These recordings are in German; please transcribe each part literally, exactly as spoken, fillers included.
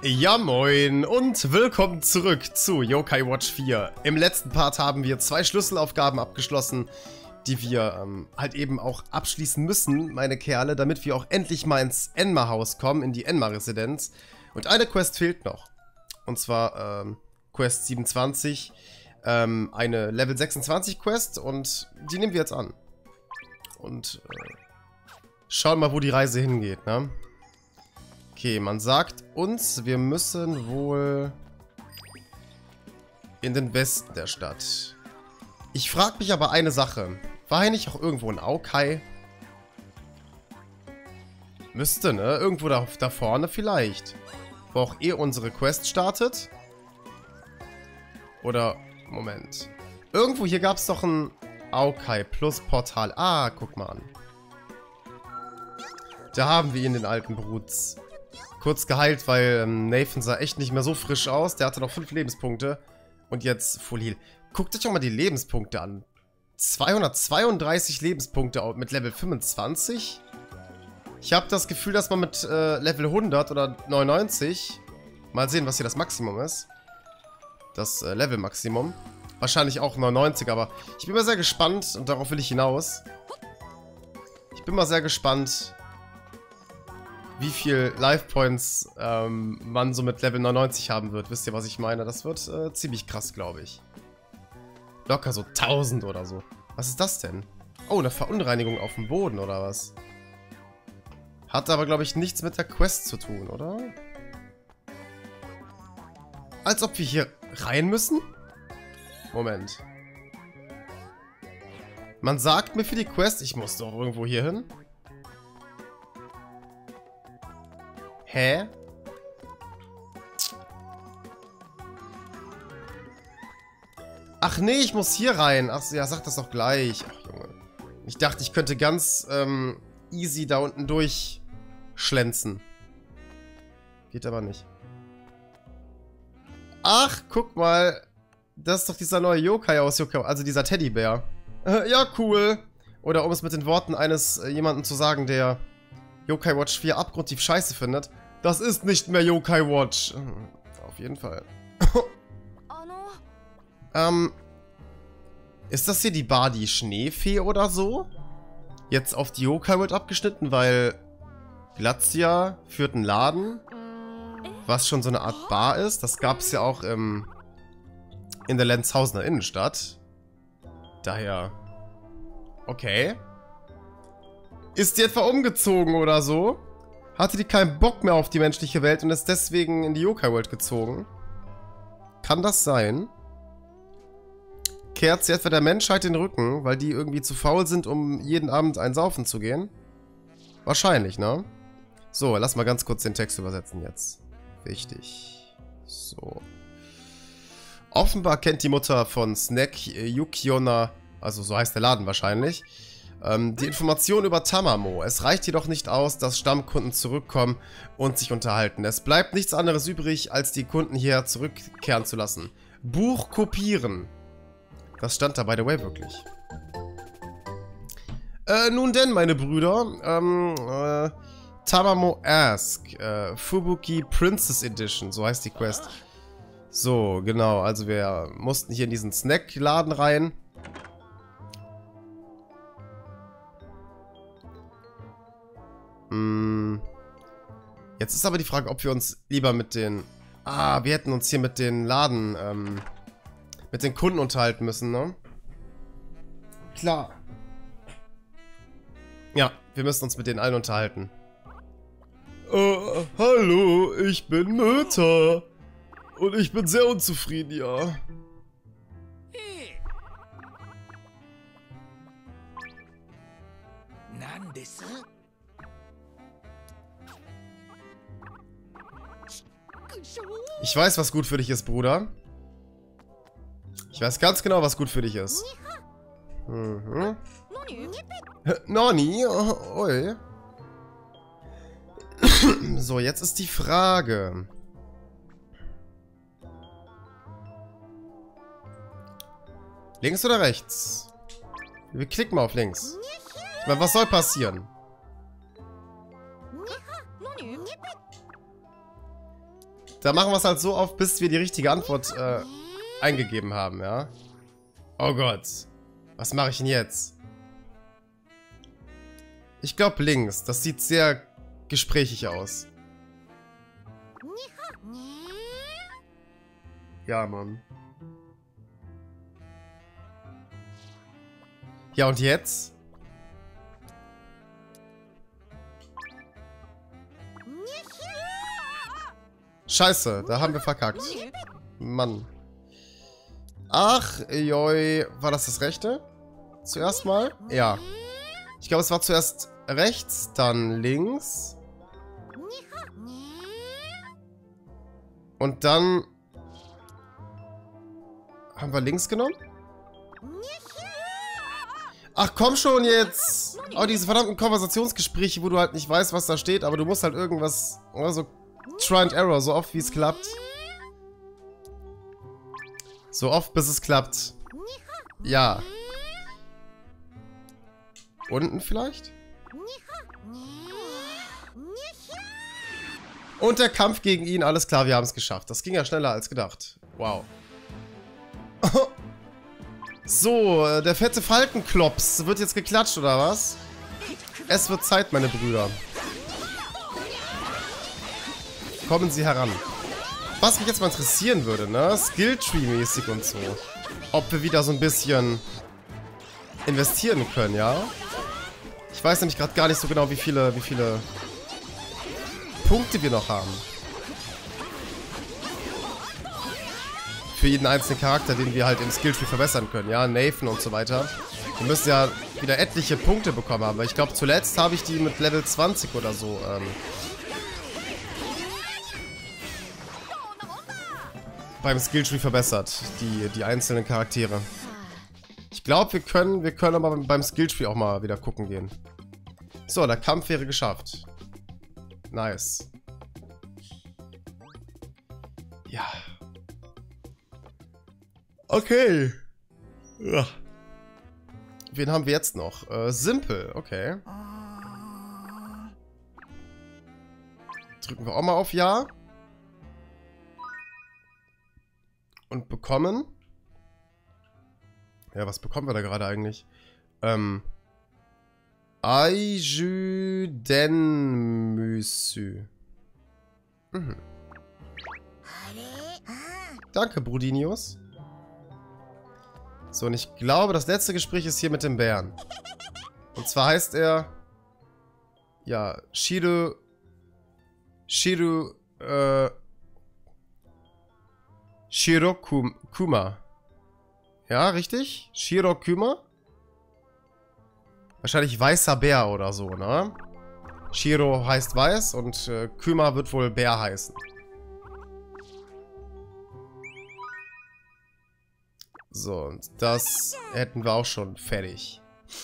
Ja moin und willkommen zurück zu Yokai Watch vier. Im letzten Part haben wir zwei Schlüsselaufgaben abgeschlossen, die wir ähm, halt eben auch abschließen müssen, meine Kerle, damit wir auch endlich mal ins Enma-Haus kommen, in die Enma-Residenz. Und eine Quest fehlt noch. Und zwar ähm, Quest siebenundzwanzig, ähm, eine Level sechsundzwanzig Quest und die nehmen wir jetzt an. Und äh, schauen mal, wo die Reise hingeht, ne? Okay, man sagt uns, wir müssen wohl in den Westen der Stadt. Ich frage mich aber eine Sache. War hier nicht auch irgendwo ein Aukai? Müsste, ne? Irgendwo da, da vorne vielleicht. Wo auch eh unsere Quest startet. Oder, Moment. Irgendwo hier gab es doch ein Aukai plus Portal. Ah, guck mal an. Da haben wir ihn, den alten Bruts. Kurz geheilt, weil ähm, Nathan sah echt nicht mehr so frisch aus. Der hatte noch fünf Lebenspunkte. Und jetzt Full Heal. Guckt euch doch mal die Lebenspunkte an. zweihundertzweiunddreißig Lebenspunkte mit Level fünfundzwanzig. Ich habe das Gefühl, dass man mit äh, Level hundert oder neunundneunzig... Mal sehen, was hier das Maximum ist. Das äh, Level-Maximum. Wahrscheinlich auch neunundneunzig, aber ich bin mal sehr gespannt und darauf will ich hinaus. Ich bin mal sehr gespannt, wie viel Life Points ähm, man so mit Level neunundneunzig haben wird. Wisst ihr, was ich meine? Das wird äh, ziemlich krass, glaube ich. Locker so tausend oder so. Was ist das denn? Oh, eine Verunreinigung auf dem Boden oder was? Hat aber, glaube ich, nichts mit der Quest zu tun, oder? Als ob wir hier rein müssen? Moment. Man sagt mir für die Quest, ich muss doch irgendwo hier hin. Hä? Ach nee, ich muss hier rein. Ach ja, sag das doch gleich. Ach Junge. Ich dachte, ich könnte ganz ähm, easy da unten durchschlänzen. Geht aber nicht. Ach, guck mal. Das ist doch dieser neue Yokai aus Yokai, also dieser Teddybär. Äh, ja, cool. Oder um es mit den Worten eines äh, jemanden zu sagen, der Yokai Watch vier abgrundtief scheiße findet. Das ist nicht mehr Yokai Watch. Auf jeden Fall. ähm. Ist das hier die Bar, die Schneefee oder so? Jetzt auf die Yokai World abgeschnitten, weil Grazia führt einen Laden, was schon so eine Art Bar ist. Das gab es ja auch im, in der Lenzhausener Innenstadt. Daher. Okay. Ist die etwa umgezogen oder so? Hatte die keinen Bock mehr auf die menschliche Welt und ist deswegen in die Yokai World gezogen? Kann das sein? Kehrt sie etwa der Menschheit den Rücken, weil die irgendwie zu faul sind, um jeden Abend ein Saufen zu gehen? Wahrscheinlich, ne? So, lass mal ganz kurz den Text übersetzen jetzt. Wichtig. So. Offenbar kennt die Mutter von Snack Yukiona, also so heißt der Laden wahrscheinlich, die Information über Tamamo. Es reicht jedoch nicht aus, dass Stammkunden zurückkommen und sich unterhalten. Es bleibt nichts anderes übrig, als die Kunden hierher zurückkehren zu lassen. Buch kopieren. Das stand da, by the way, wirklich. Äh, nun denn, meine Brüder. Ähm, äh, Tamamo Ask. Äh, Fubuki Princess Edition. So heißt die Quest. So, genau. Also wir mussten hier in diesen Snackladen rein. Jetzt ist aber die Frage, ob wir uns lieber mit den... Ah, wir hätten uns hier mit den Laden, ähm, mit den Kunden unterhalten müssen, ne? Klar. Ja, wir müssen uns mit denen allen unterhalten. Äh, hallo, ich bin Mütter. Und ich bin sehr unzufrieden, ja. Ich weiß, was gut für dich ist, Bruder. Ich weiß ganz genau, was gut für dich ist. Mhm. Nani? Oi. So, jetzt ist die Frage. Links oder rechts? Wir klicken mal auf links. Ich meine, was soll passieren? Da machen wir es halt so auf, bis wir die richtige Antwort äh, eingegeben haben, ja? Oh Gott. Was mache ich denn jetzt? Ich glaube links. Das sieht sehr gesprächig aus. Ja, Mann. Ja, und jetzt? Scheiße, da haben wir verkackt. Mann. Ach, joi. War das das Rechte? Zuerst mal? Ja. Ich glaube, es war zuerst rechts, dann links. Und dann... Haben wir links genommen? Ach, komm schon jetzt! Oh, diese verdammten Konversationsgespräche, wo du halt nicht weißt, was da steht, aber du musst halt irgendwas... Oder so Try and Error, so oft wie es klappt. So oft, bis es klappt. Ja. Unten vielleicht? Und der Kampf gegen ihn, alles klar, wir haben es geschafft. Das ging ja schneller als gedacht. Wow. So, der fette Falkenklops. Wird jetzt geklatscht, oder was? Es wird Zeit, meine Brüder. Kommen Sie heran. Was mich jetzt mal interessieren würde, ne? Skilltree-mäßig und so. Ob wir wieder so ein bisschen investieren können, ja? Ich weiß nämlich gerade gar nicht so genau, wie viele, wie viele Punkte wir noch haben. Für jeden einzelnen Charakter, den wir halt im Skilltree verbessern können, ja? Nathan und so weiter. Wir müssen ja wieder etliche Punkte bekommen haben, weil ich glaube, zuletzt habe ich die mit Level zwanzig oder so, ähm... beim Skilltree verbessert, die, die einzelnen Charaktere. Ich glaube, wir können, wir können aber beim Skilltree auch mal wieder gucken gehen. So, der Kampf wäre geschafft. Nice. Ja. Okay. Ja. Wen haben wir jetzt noch? Äh, Simpel, okay. Drücken wir auch mal auf Ja. Und bekommen. Ja, was bekommen wir da gerade eigentlich? Ähm. Aijuden-Müsü. Mhm. Danke, Brudinius. So, und ich glaube, das letzte Gespräch ist hier mit dem Bären. Und zwar heißt er... Ja, Shiru... Shiru... Äh... Shirokuma. Ja, richtig? Shirokuma? Wahrscheinlich weißer Bär oder so, ne? Shiro heißt weiß und äh, Kuma wird wohl Bär heißen. So, und das hätten wir auch schon fertig.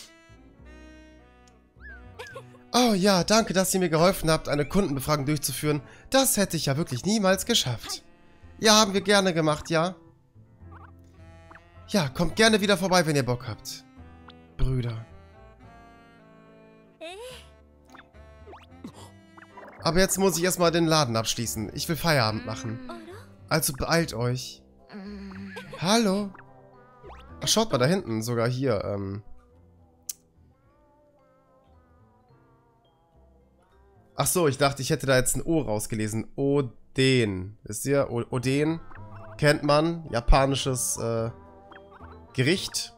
Oh ja, danke, dass ihr mir geholfen habt, eine Kundenbefragung durchzuführen. Das hätte ich ja wirklich niemals geschafft. Ja, haben wir gerne gemacht, ja? Ja, kommt gerne wieder vorbei, wenn ihr Bock habt. Brüder. Aber jetzt muss ich erstmal den Laden abschließen. Ich will Feierabend machen. Also beeilt euch. Hallo? Ach, schaut mal da hinten, sogar hier, ähm... Ach so, ich dachte, ich hätte da jetzt ein O rausgelesen. Oden. Wisst ihr? O Oden kennt man. Japanisches äh, Gericht.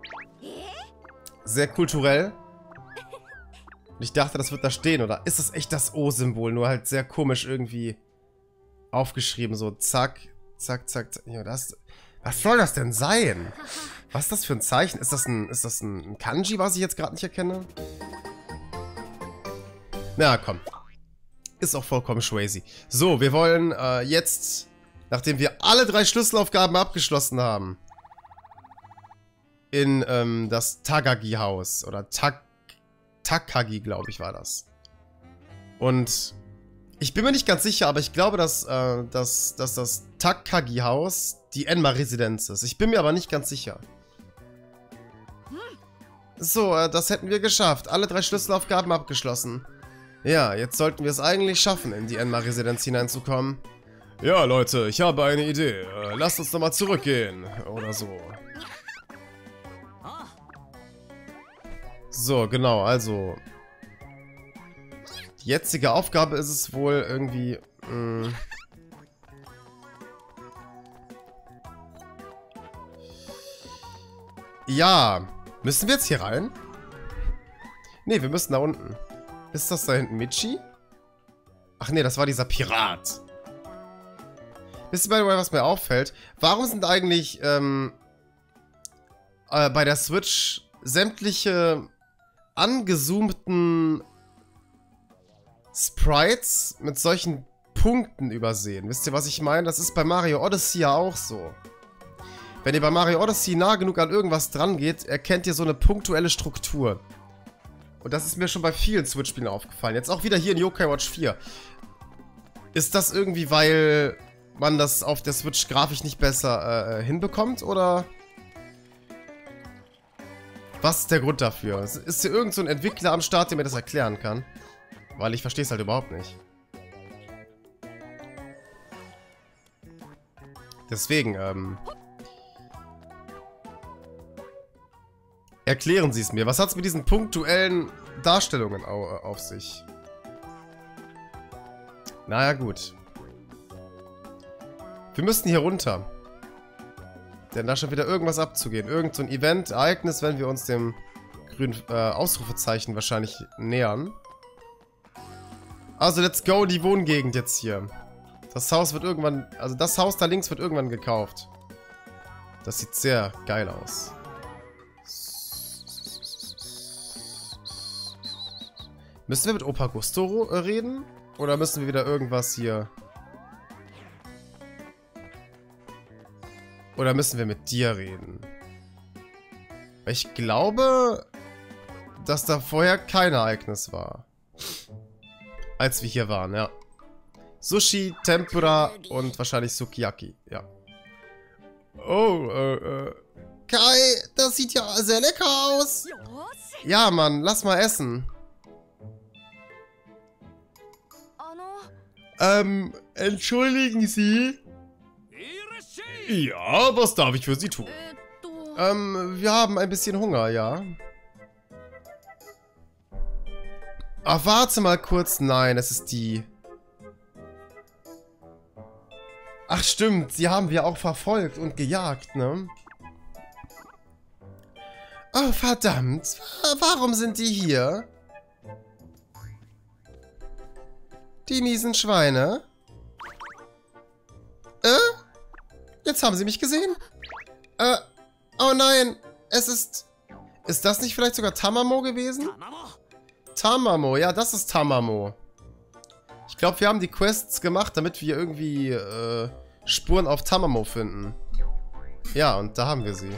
Sehr kulturell. Und ich dachte, das wird da stehen. Oder ist das echt das O-Symbol? Nur halt sehr komisch irgendwie aufgeschrieben. So zack, zack, zack, zack. Ja, das, was soll das denn sein? Was ist das für ein Zeichen? Ist das ein, ist das ein Kanji, was ich jetzt gerade nicht erkenne? Na komm. Ist auch vollkommen schwazy. So, wir wollen äh, jetzt, nachdem wir alle drei Schlüsselaufgaben abgeschlossen haben, in ähm, das Takagi-Haus. Oder Tak Takagi, glaube ich, war das. Und ich bin mir nicht ganz sicher, aber ich glaube, dass, äh, dass, dass das Takagi-Haus die Enma-Residenz ist. Ich bin mir aber nicht ganz sicher. So, äh, das hätten wir geschafft. Alle drei Schlüsselaufgaben abgeschlossen. Ja, jetzt sollten wir es eigentlich schaffen, in die Enma-Residenz hineinzukommen. Ja, Leute, ich habe eine Idee. Äh, lasst uns nochmal zurückgehen. Oder so. So, genau, also... Die jetzige Aufgabe ist es wohl irgendwie... Mh, ja, müssen wir jetzt hier rein? Ne, wir müssen da unten. Ist das da hinten Michi? Ach nee, das war dieser Pirat. Wisst ihr, was mir auffällt? Warum sind eigentlich ähm, äh, bei der Switch sämtliche angezoomten Sprites mit solchen Punkten übersehen? Wisst ihr, was ich meine? Das ist bei Mario Odyssey ja auch so. Wenn ihr bei Mario Odyssey nah genug an irgendwas dran geht, erkennt ihr so eine punktuelle Struktur. Und das ist mir schon bei vielen Switch-Spielen aufgefallen. Jetzt auch wieder hier in Yokai Watch vier. Ist das irgendwie, weil man das auf der Switch grafisch nicht besser äh, hinbekommt, oder? Was ist der Grund dafür? Ist hier irgend so ein Entwickler am Start, der mir das erklären kann? Weil ich verstehe es halt überhaupt nicht. Deswegen, ähm... erklären Sie es mir. Was hat es mit diesen punktuellen Darstellungen au auf sich? Naja, gut. Wir müssten hier runter. Denn da scheint wieder irgendwas abzugehen. Irgend so ein Event, Ereignis, wenn wir uns dem grünen äh, Ausrufezeichen wahrscheinlich nähern. Also, let's go in die Wohngegend jetzt hier. Das Haus wird irgendwann... Also, das Haus da links wird irgendwann gekauft. Das sieht sehr geil aus. Müssen wir mit Opa Gusto reden? Oder müssen wir wieder irgendwas hier... Oder müssen wir mit dir reden? Ich glaube, dass da vorher kein Ereignis war. Als wir hier waren, ja. Sushi, Tempura und wahrscheinlich Sukiyaki, ja. Oh, äh, äh. Kai, das sieht ja sehr lecker aus. Ja, Mann, lass mal essen. Ähm, entschuldigen Sie? Ja, was darf ich für Sie tun? Ähm, wir haben ein bisschen Hunger, ja. Ach, warte mal kurz. Nein, es ist die. Ach, stimmt. Sie haben wir auch verfolgt und gejagt, ne? Oh, verdammt. Warum sind die hier? Die miesen Schweine. Äh? Jetzt haben sie mich gesehen? Äh, oh nein. Es ist... Ist das nicht vielleicht sogar Tamamo gewesen? Tamamo, ja, das ist Tamamo. Ich glaube, wir haben die Quests gemacht, damit wir irgendwie äh, Spuren auf Tamamo finden. Ja, und da haben wir sie.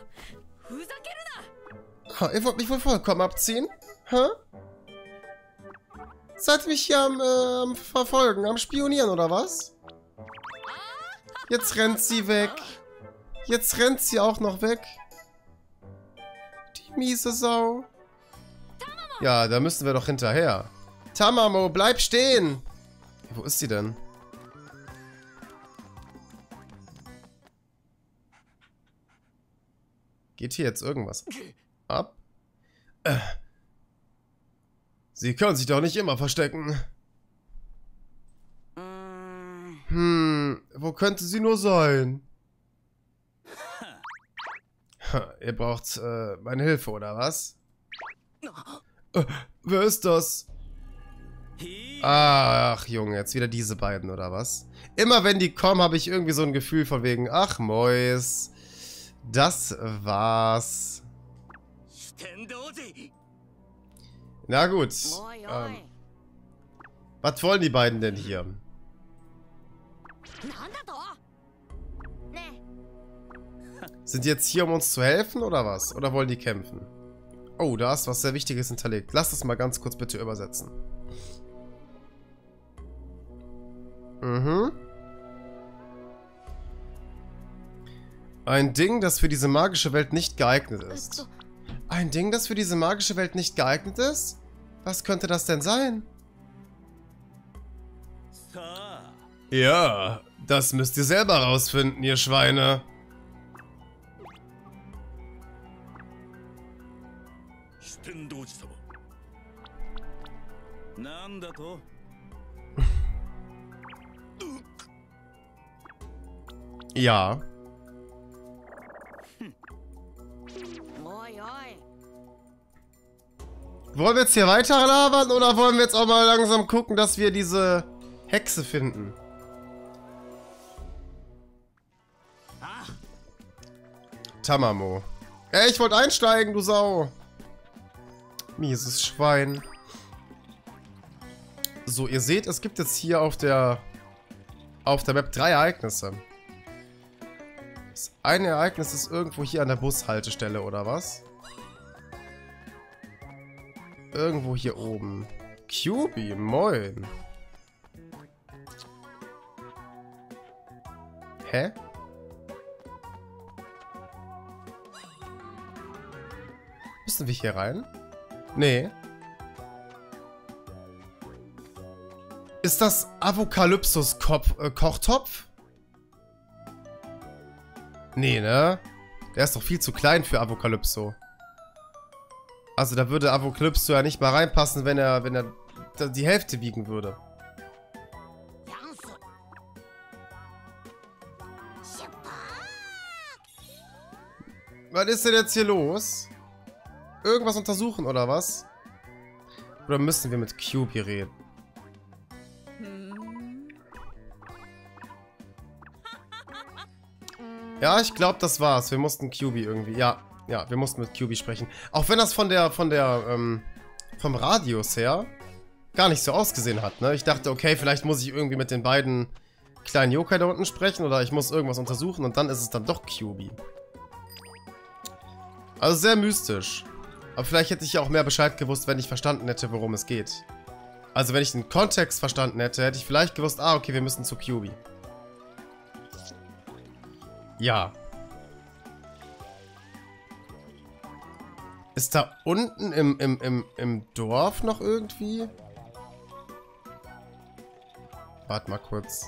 Oh, ihr wollt mich wohl vollkommen abziehen? Hä? Seid ihr mich hier am, äh, am Verfolgen, am Spionieren, oder was? Jetzt rennt sie weg. Jetzt rennt sie auch noch weg. Die miese Sau. Ja, da müssen wir doch hinterher. Tamamo, bleib stehen! Wo ist sie denn? Geht hier jetzt irgendwas ab? Äh. Sie können sich doch nicht immer verstecken. Hm, wo könnte sie nur sein? Ihr braucht äh, meine Hilfe, oder was? Äh, wer ist das? Ach, Junge, jetzt wieder diese beiden, oder was? Immer wenn die kommen, habe ich irgendwie so ein Gefühl von wegen, ach, Mäus, das war's. Na gut. Ähm, was wollen die beiden denn hier? Sind die jetzt hier, um uns zu helfen, oder was? Oder wollen die kämpfen? Oh, da ist was sehr Wichtiges hinterlegt. Lass das mal ganz kurz bitte übersetzen. Mhm. Ein Ding, das für diese magische Welt nicht geeignet ist. Ein Ding, das für diese magische Welt nicht geeignet ist? Was könnte das denn sein? Ja, das müsst ihr selber rausfinden, ihr Schweine. Ja. Wollen wir jetzt hier weiter labern oder wollen wir jetzt auch mal langsam gucken, dass wir diese Hexe finden? Tamamo. Ey, ich wollte einsteigen, du Sau. Mieses Schwein. So, ihr seht, es gibt jetzt hier auf der auf der Map drei Ereignisse. Das eine Ereignis ist irgendwo hier an der Bushaltestelle, oder was? Irgendwo hier oben. Cubi, moin. Hä? Müssen wir hier rein? Nee. Ist das Avokalypsus äh, Kochtopf? Nee, ne? Der ist doch viel zu klein für Avokalypso. Also da würde Avokalypso ja nicht mal reinpassen, wenn er, wenn er die Hälfte wiegen würde. Was ist denn jetzt hier los? Irgendwas untersuchen, oder was? Oder müssen wir mit Cubi reden? Ja, ich glaube, das war's. Wir mussten Cubi irgendwie... Ja, ja, wir mussten mit Cubi sprechen. Auch wenn das von der, von der, ähm, vom Radius her gar nicht so ausgesehen hat, ne? Ich dachte, okay, vielleicht muss ich irgendwie mit den beiden kleinen Yokai da unten sprechen oder ich muss irgendwas untersuchen und dann ist es dann doch Cubi. Also sehr mystisch. Aber vielleicht hätte ich ja auch mehr Bescheid gewusst, wenn ich verstanden hätte, worum es geht. Also wenn ich den Kontext verstanden hätte, hätte ich vielleicht gewusst, ah, okay, wir müssen zu Cubi. Ja. Ist da unten im, im, im, im Dorf noch irgendwie? Warte mal kurz.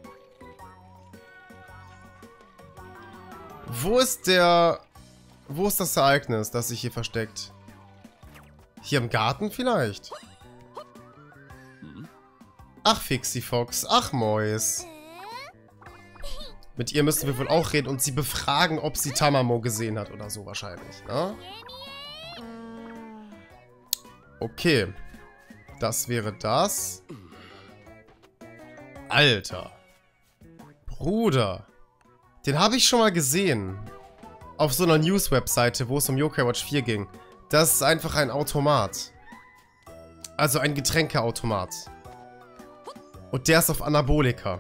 Wo ist der... Wo ist das Ereignis, das sich hier versteckt? Hier im Garten vielleicht? Ach, Fixie Fox. Ach, Mois. Mit ihr müssen wir wohl auch reden und sie befragen, ob sie Tamamo gesehen hat oder so wahrscheinlich, ne? Okay. Das wäre das. Alter. Bruder. Den habe ich schon mal gesehen. Auf so einer News-Webseite, wo es um Yokai Watch vier ging. Das ist einfach ein Automat. Also ein Getränkeautomat. Und der ist auf Anabolika.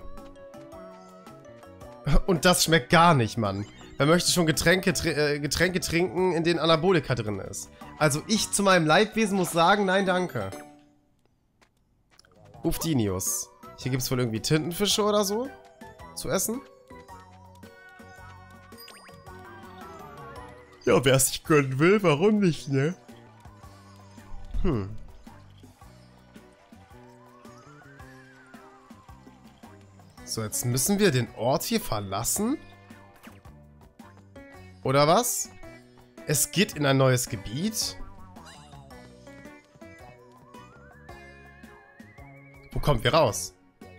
Und das schmeckt gar nicht, Mann. Wer möchte schon Getränke, tr äh, Getränke trinken, in denen Anabolika drin ist? Also ich zu meinem Leidwesen muss sagen, nein, danke. Ufdinius. Hier gibt es wohl irgendwie Tintenfische oder so zu essen. Ja, wer es sich gönnen will, warum nicht, ne? Hm. So, jetzt müssen wir den Ort hier verlassen? Oder was? Es geht in ein neues Gebiet? Wo kommen wir raus?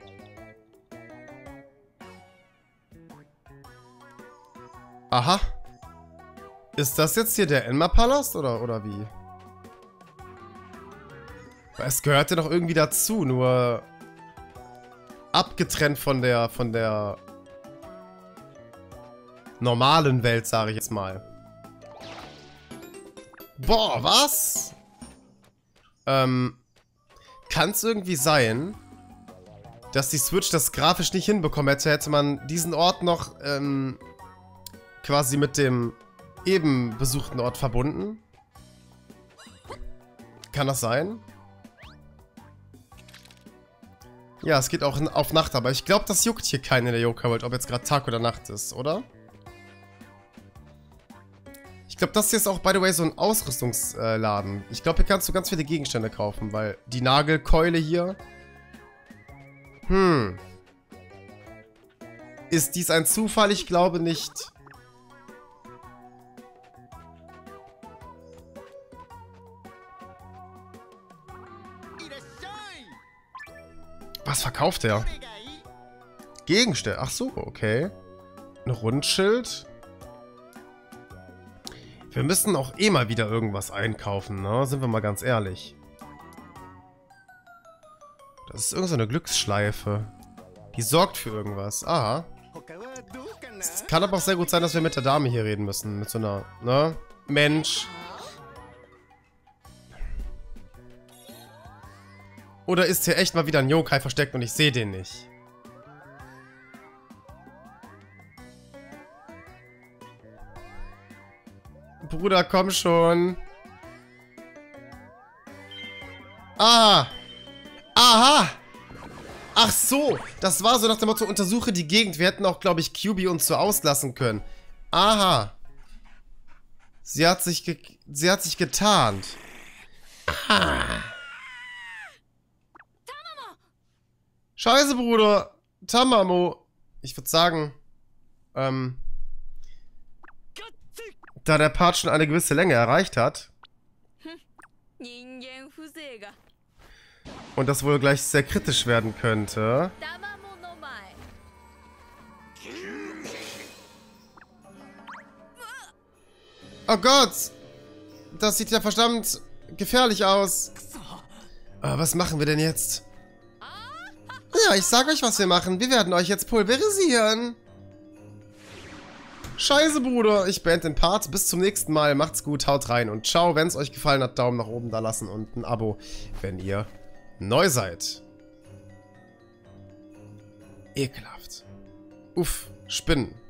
Aha. Ist das jetzt hier der Enma-Palast oder, oder wie? Es gehörte doch irgendwie dazu, nur abgetrennt von der, von der normalen Welt, sage ich jetzt mal. Boah, was? Ähm, kann es irgendwie sein, dass die Switch das grafisch nicht hinbekommen hätte, hätte man diesen Ort noch, ähm, quasi mit dem eben besuchten Ort verbunden? Kann das sein? Ja, es geht auch auf Nacht, aber ich glaube, das juckt hier keinen in der Yokai-Welt, ob jetzt gerade Tag oder Nacht ist, oder? Ich glaube, das hier ist auch, by the way, so ein Ausrüstungsladen. Ich glaube, hier kannst du ganz viele Gegenstände kaufen, weil die Nagelkeule hier... Hm. Ist dies ein Zufall? Ich glaube nicht. Was verkauft er? Gegenstände. Ach so, okay. Ein Rundschild. Wir müssen auch eh mal wieder irgendwas einkaufen, ne? Sind wir mal ganz ehrlich. Das ist irgendeine Glücksschleife. Die sorgt für irgendwas. Aha. Es kann aber auch sehr gut sein, dass wir mit der Dame hier reden müssen. Mit so einer, ne? Mensch. Oder ist hier echt mal wieder ein Yokai versteckt und ich sehe den nicht? Bruder, komm schon. Ah. Aha. Ach so. Das war so nach dem Motto, untersuche die Gegend. Wir hätten auch, glaube ich, Q B uns so auslassen können. Aha. Sie hat sich ge sie hat sich getarnt. Ah. Scheiße, Bruder. Tamamo. Ich würde sagen, ähm... da der Part schon eine gewisse Länge erreicht hat und das wohl gleich sehr kritisch werden könnte. Oh Gott! Das sieht ja verdammt gefährlich aus. Aber was machen wir denn jetzt? Ja, ich sag euch, was wir machen. Wir werden euch jetzt pulverisieren. Scheiße, Bruder. Ich beende den Part. Bis zum nächsten Mal. Macht's gut, haut rein und ciao. Wenn es euch gefallen hat, Daumen nach oben da lassen und ein Abo, wenn ihr neu seid. Ekelhaft. Uff, Spinnen.